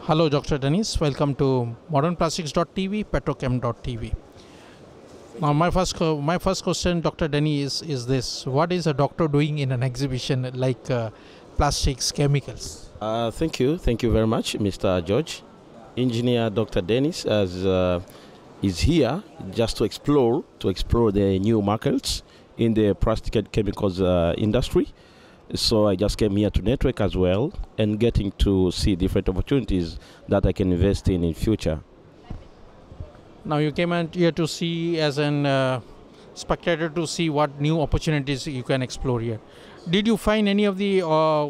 Hello, Dr. Dennis. Welcome to modernplastics.tv, petrochem.tv. Now, my first question, Dr. Dennis, is this: what is a doctor doing in an exhibition like plastics, chemicals? Thank you very much, Mr. George. Engineer Dr. Dennis is here just to explore the new markets in the plastic and chemicals industry. So I just came here to network as well and getting to see different opportunities that I can invest in future. Now, you came out here to see as an spectator to see what new opportunities you can explore here. Did you find any of the?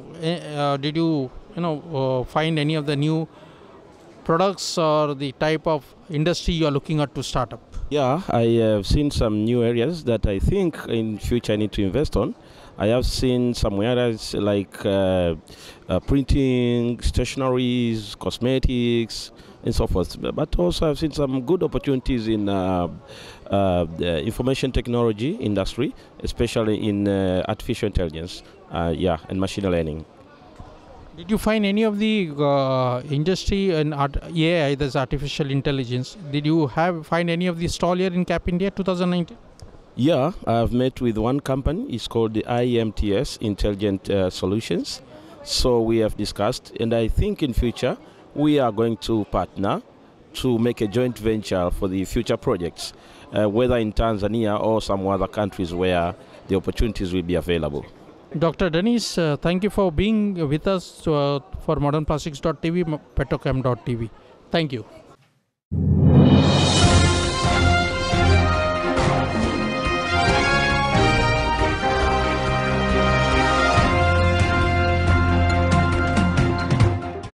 Find any of the new products or the type of industry you are looking at to start up? Yeah, I have seen some new areas that I think in future I need to invest on. I have seen some areas like printing, stationaries, cosmetics, and so forth. But also I've seen some good opportunities in the information technology industry, especially in artificial intelligence, and machine learning. Did you find any of the industry and AI, that's artificial intelligence? Did you find any of the stall here in Cap India 2019? Yeah, I've met with one company. It's called the IMTS Intelligent Solutions. So we have discussed, and I think in future we are going to partner to make a joint venture for the future projects, whether in Tanzania or some other countries where the opportunities will be available. Dr. Dennis, thank you for being with us for modernplastics.tv, petrochem.tv. Thank you.